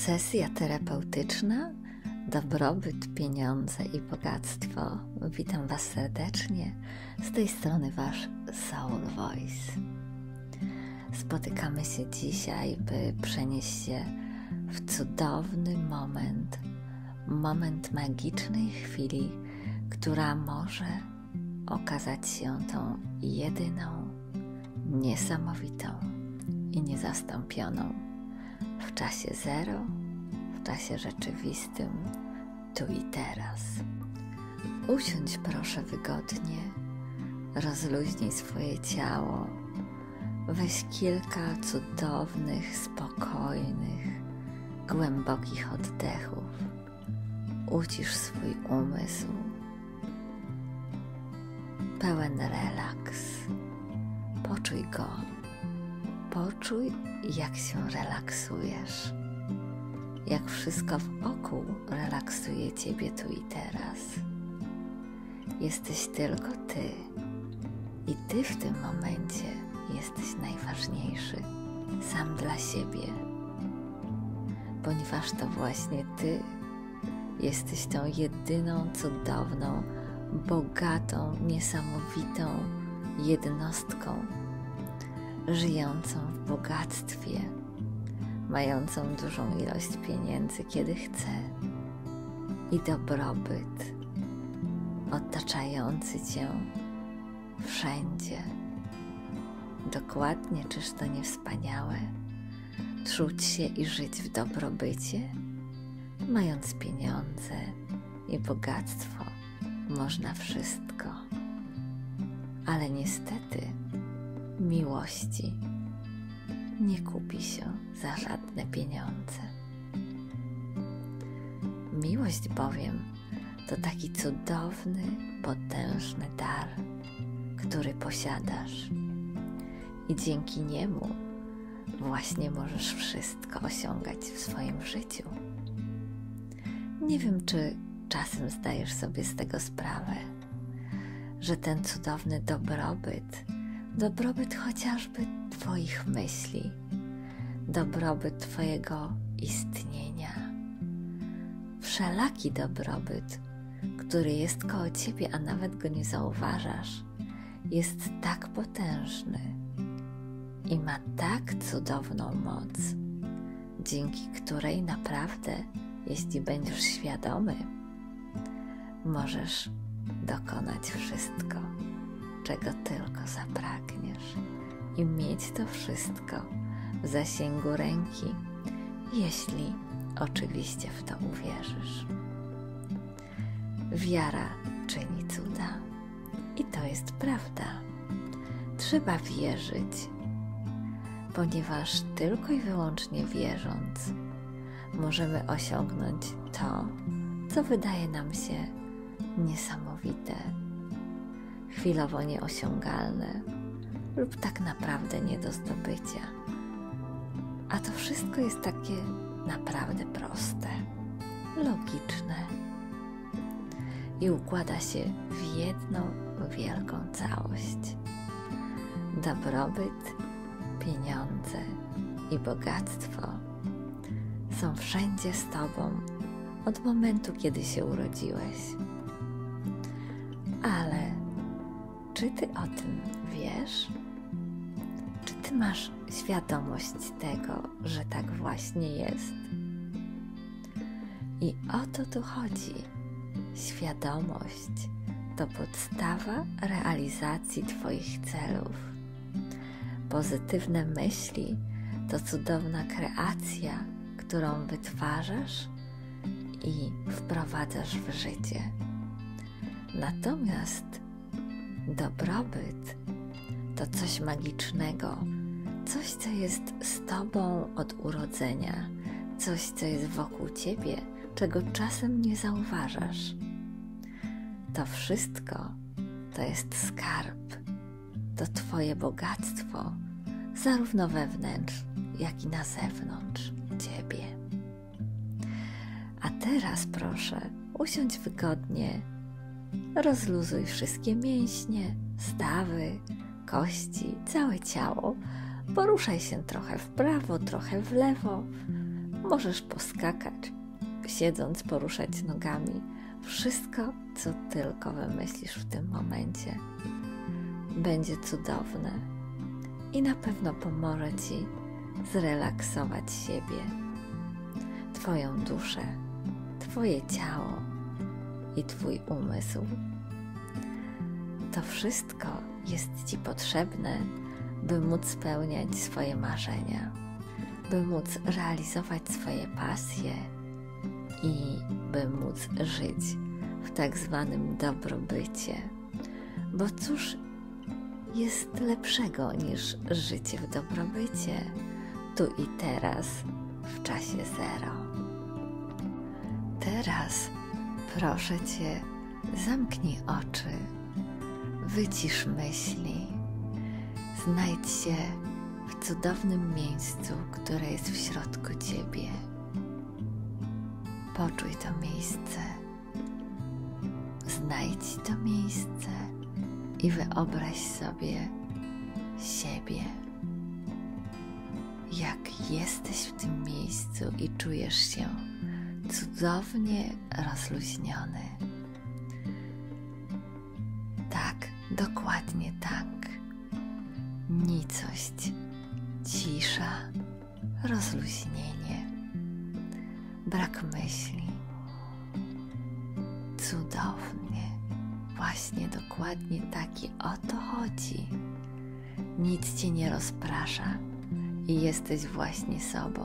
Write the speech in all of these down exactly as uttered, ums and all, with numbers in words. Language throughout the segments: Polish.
Sesja terapeutyczna, dobrobyt, pieniądze i bogactwo. Witam Was serdecznie. Z tej strony Wasz Soul Voice. Spotykamy się dzisiaj, by przenieść się w cudowny moment, moment magicznej chwili, która może okazać się tą jedyną, niesamowitą i niezastąpioną w czasie zero, w czasie rzeczywistym, tu i teraz. Usiądź proszę wygodnie, rozluźnij swoje ciało, weź kilka cudownych, spokojnych, głębokich oddechów, ucisz swój umysł, pełen relaks, poczuj go. Poczuj, jak się relaksujesz, jak wszystko wokół relaksuje Ciebie tu i teraz. Jesteś tylko Ty i Ty w tym momencie jesteś najważniejszy, sam dla siebie, ponieważ to właśnie Ty jesteś tą jedyną, cudowną, bogatą, niesamowitą jednostką, żyjącą w bogactwie, mającą dużą ilość pieniędzy, kiedy chce, i dobrobyt otaczający Cię wszędzie. Dokładnie, czyż to nie wspaniałe? Czuć się i żyć w dobrobycie, mając pieniądze i bogactwo, można wszystko, ale niestety miłości nie kupi się za żadne pieniądze. Miłość bowiem to taki cudowny, potężny dar, który posiadasz i dzięki niemu właśnie możesz wszystko osiągać w swoim życiu. Nie wiem, czy czasem zdajesz sobie z tego sprawę, że ten cudowny dobrobyt Dobrobyt chociażby Twoich myśli, dobrobyt Twojego istnienia, wszelaki dobrobyt, który jest koło Ciebie, a nawet go nie zauważasz, jest tak potężny i ma tak cudowną moc, dzięki której naprawdę, jeśli będziesz świadomy, możesz dokonać wszystko, czego tylko zapragniesz, i mieć to wszystko w zasięgu ręki, jeśli oczywiście w to uwierzysz. Wiara czyni cuda i to jest prawda. Trzeba wierzyć, ponieważ tylko i wyłącznie wierząc możemy osiągnąć to, co wydaje nam się niesamowite, chwilowo nieosiągalne lub tak naprawdę nie do zdobycia. A to wszystko jest takie naprawdę proste, logiczne i układa się w jedną wielką całość. Dobrobyt, pieniądze i bogactwo są wszędzie z Tobą od momentu, kiedy się urodziłeś. Ale czy Ty o tym wiesz? Czy Ty masz świadomość tego, że tak właśnie jest? I o to tu chodzi. Świadomość to podstawa realizacji Twoich celów. Pozytywne myśli to cudowna kreacja, którą wytwarzasz i wprowadzasz w życie. Natomiast dobrobyt to coś magicznego, coś, co jest z Tobą od urodzenia, coś, co jest wokół Ciebie, czego czasem nie zauważasz. To wszystko to jest skarb, to Twoje bogactwo, zarówno wewnątrz, jak i na zewnątrz Ciebie. A teraz proszę, usiądź wygodnie, rozluzuj wszystkie mięśnie, stawy, kości, całe ciało. Poruszaj się trochę w prawo, trochę w lewo. Możesz poskakać, siedząc, poruszać nogami. Wszystko, co tylko wymyślisz w tym momencie, będzie cudowne i na pewno pomoże Ci zrelaksować siebie, Twoją duszę, Twoje ciało i Twój umysł. To wszystko jest Ci potrzebne, by móc spełniać swoje marzenia, by móc realizować swoje pasje i by móc żyć w tak zwanym dobrobycie. Bo cóż jest lepszego niż życie w dobrobycie, tu i teraz, w czasie zero. Teraz proszę Cię, zamknij oczy, wycisz myśli, znajdź się w cudownym miejscu, które jest w środku Ciebie. Poczuj to miejsce, znajdź to miejsce i wyobraź sobie siebie, jak jesteś w tym miejscu i czujesz się cudownie rozluźniony. Tak, dokładnie tak. Nicość, cisza, rozluźnienie, brak myśli. Cudownie, właśnie dokładnie taki o to chodzi. Nic Cię nie rozprasza i jesteś właśnie sobą.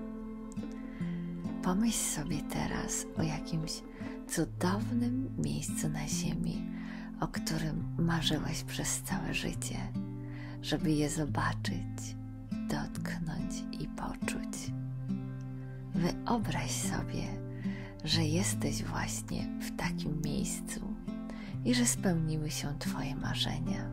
Pomyśl sobie teraz o jakimś cudownym miejscu na ziemi, o którym marzyłeś przez całe życie, żeby je zobaczyć, dotknąć i poczuć. Wyobraź sobie, że jesteś właśnie w takim miejscu i że spełniły się Twoje marzenia.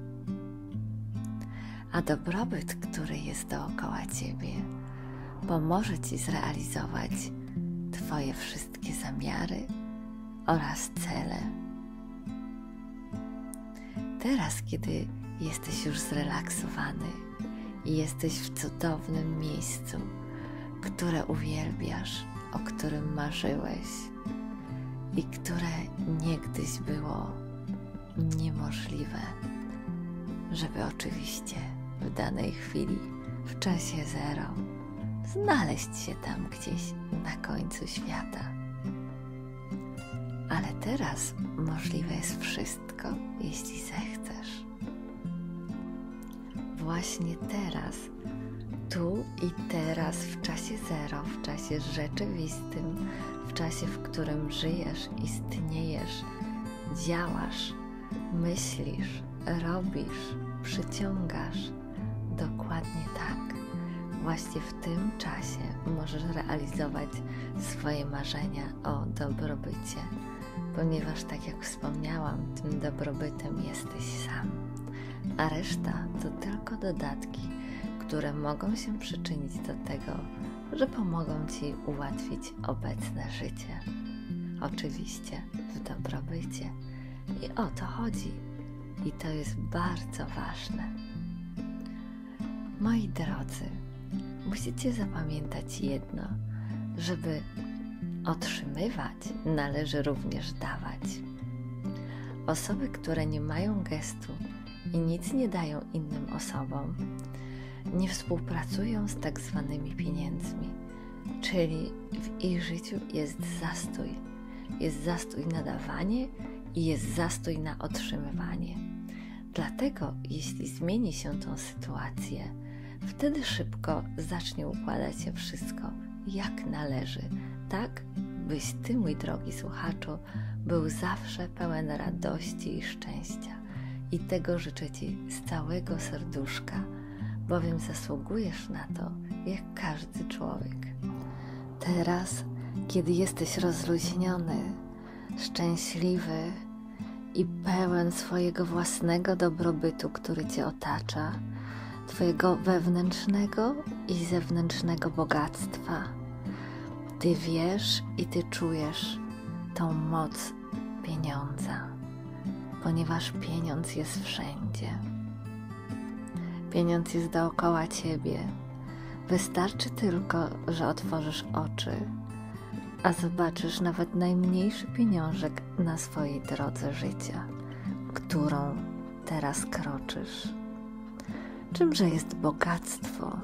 A dobrobyt, który jest dookoła Ciebie, pomoże Ci zrealizować Twoje wszystkie zamiary oraz cele. Teraz, kiedy jesteś już zrelaksowany i jesteś w cudownym miejscu, które uwielbiasz, o którym marzyłeś i które niegdyś było niemożliwe, żeby oczywiście w danej chwili, w czasie zero, znaleźć się tam gdzieś na końcu świata. Ale teraz możliwe jest wszystko, jeśli zechcesz. Właśnie teraz, tu i teraz, w czasie zero, w czasie rzeczywistym, w czasie, w którym żyjesz, istniejesz, działasz, myślisz, robisz, przyciągasz. Dokładnie tak. Właśnie w tym czasie możesz realizować swoje marzenia o dobrobycie, ponieważ, tak jak wspomniałam, tym dobrobytem jesteś sam, a reszta to tylko dodatki, które mogą się przyczynić do tego, że pomogą Ci ułatwić obecne życie. Oczywiście w dobrobycie. I o to chodzi. I to jest bardzo ważne. Moi drodzy, musicie zapamiętać jedno, żeby otrzymywać, należy również dawać. Osoby, które nie mają gestu i nic nie dają innym osobom, nie współpracują z tak zwanymi pieniędzmi, czyli w ich życiu jest zastój. Jest zastój na dawanie i jest zastój na otrzymywanie. Dlatego, jeśli zmieni się tą sytuację, wtedy szybko zacznie układać się wszystko jak należy, tak byś Ty, mój drogi słuchaczu, był zawsze pełen radości i szczęścia. I tego życzę Ci z całego serduszka, bowiem zasługujesz na to, jak każdy człowiek. Teraz, kiedy jesteś rozluźniony, szczęśliwy i pełen swojego własnego dobrobytu, który Cię otacza, Twojego wewnętrznego i zewnętrznego bogactwa, Ty wiesz i Ty czujesz tą moc pieniądza, ponieważ pieniądz jest wszędzie. Pieniądz jest dookoła Ciebie, Wystarczy tylko, że otworzysz oczy, a zobaczysz nawet najmniejszy pieniążek na swojej drodze życia, którą teraz kroczysz. Czymże jest bogactwo?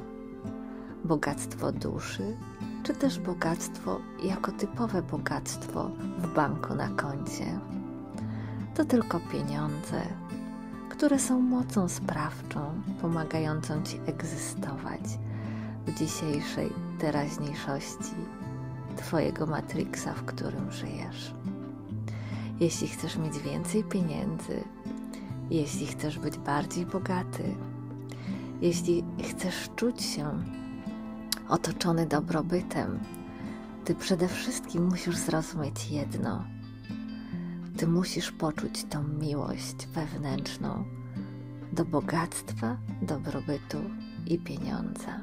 Bogactwo duszy, czy też bogactwo jako typowe bogactwo w banku na koncie? To tylko pieniądze, które są mocą sprawczą, pomagającą Ci egzystować w dzisiejszej teraźniejszości Twojego matriksa, w którym żyjesz. Jeśli chcesz mieć więcej pieniędzy, jeśli chcesz być bardziej bogaty, jeśli chcesz czuć się otoczony dobrobytem, Ty przede wszystkim musisz zrozumieć jedno. Ty musisz poczuć tą miłość wewnętrzną do bogactwa, dobrobytu i pieniądza.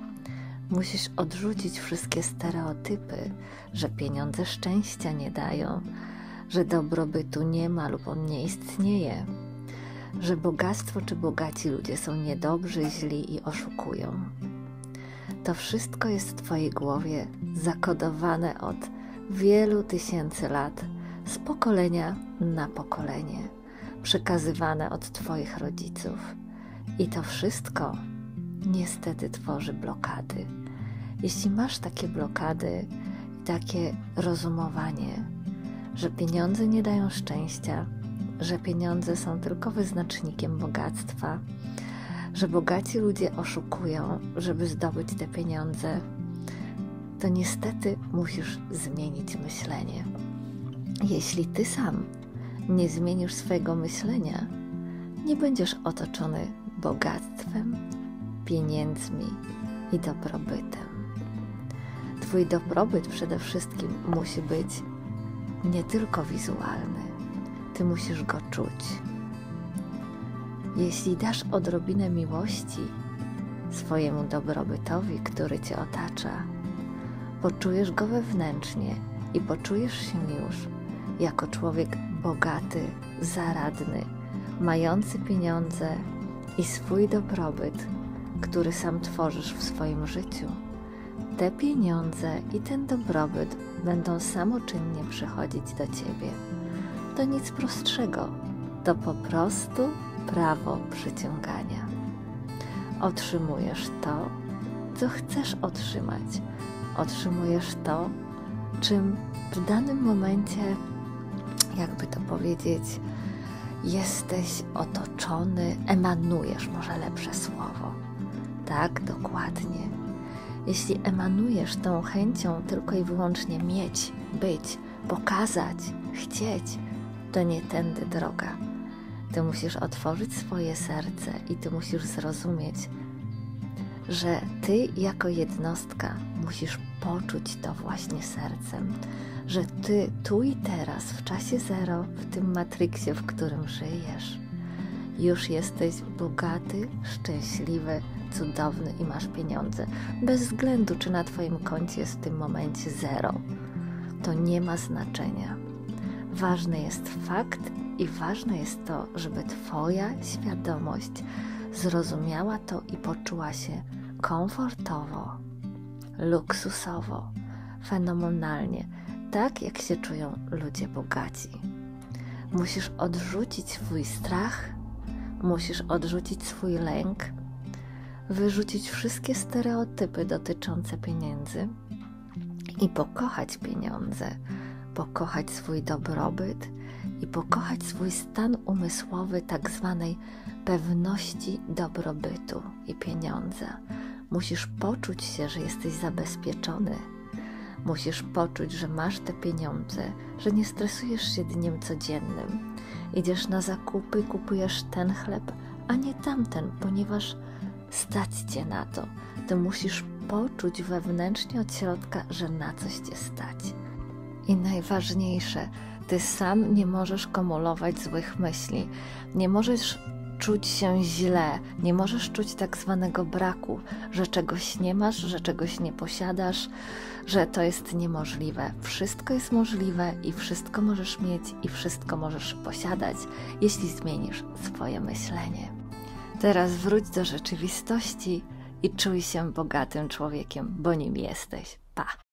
Musisz odrzucić wszystkie stereotypy, że pieniądze szczęścia nie dają, że dobrobytu nie ma lub on nie istnieje, że bogactwo czy bogaci ludzie są niedobrzy, źli i oszukują. To wszystko jest w Twojej głowie zakodowane od wielu tysięcy lat, z pokolenia na pokolenie, przekazywane od Twoich rodziców. I to wszystko niestety tworzy blokady. Jeśli masz takie blokady i takie rozumowanie, że pieniądze nie dają szczęścia, że pieniądze są tylko wyznacznikiem bogactwa, że bogaci ludzie oszukują, żeby zdobyć te pieniądze, to niestety musisz zmienić myślenie. Jeśli Ty sam nie zmienisz swojego myślenia, nie będziesz otoczony bogactwem, pieniędzmi i dobrobytem. Twój dobrobyt przede wszystkim musi być nie tylko wizualny. Ty musisz go czuć. Jeśli dasz odrobinę miłości swojemu dobrobytowi, który Cię otacza, poczujesz go wewnętrznie i poczujesz się już jako człowiek bogaty, zaradny, mający pieniądze i swój dobrobyt, który sam tworzysz w swoim życiu. Te pieniądze i ten dobrobyt będą samoczynnie przychodzić do Ciebie. To nic prostszego, to po prostu prawo przyciągania. Otrzymujesz to, co chcesz otrzymać. Otrzymujesz to, czym w danym momencie, jakby to powiedzieć, jesteś otoczony, emanujesz, może lepsze słowo. Tak, dokładnie. Jeśli emanujesz tą chęcią tylko i wyłącznie mieć, być, pokazać, chcieć, to nie tędy droga. Ty musisz otworzyć swoje serce i Ty musisz zrozumieć, że Ty jako jednostka musisz poczuć to właśnie sercem, że Ty tu i teraz, w czasie zero, w tym matriksie, w którym żyjesz, już jesteś bogaty, szczęśliwy, cudowny i masz pieniądze. Bez względu, czy na Twoim koncie jest w tym momencie zero. To nie ma znaczenia. Ważny jest fakt i ważne jest to, żeby Twoja świadomość zrozumiała to i poczuła się komfortowo, luksusowo, fenomenalnie, tak jak się czują ludzie bogaci. Musisz odrzucić swój strach, musisz odrzucić swój lęk, wyrzucić wszystkie stereotypy dotyczące pieniędzy i pokochać pieniądze, pokochać swój dobrobyt i pokochać swój stan umysłowy tak zwanej pewności dobrobytu i pieniądza. Musisz poczuć się, że jesteś zabezpieczony. Musisz poczuć, że masz te pieniądze, że nie stresujesz się dniem codziennym. Idziesz na zakupy, kupujesz ten chleb, a nie tamten, ponieważ stać Cię na to. Ty musisz poczuć wewnętrznie od środka, że na coś Cię stać. I najważniejsze, Ty sam nie możesz kumulować złych myśli. Nie możesz czuć się źle, nie możesz czuć tak zwanego braku, że czegoś nie masz, że czegoś nie posiadasz, że to jest niemożliwe. Wszystko jest możliwe i wszystko możesz mieć i wszystko możesz posiadać, jeśli zmienisz swoje myślenie. Teraz wróć do rzeczywistości i czuj się bogatym człowiekiem, bo nim jesteś. Pa!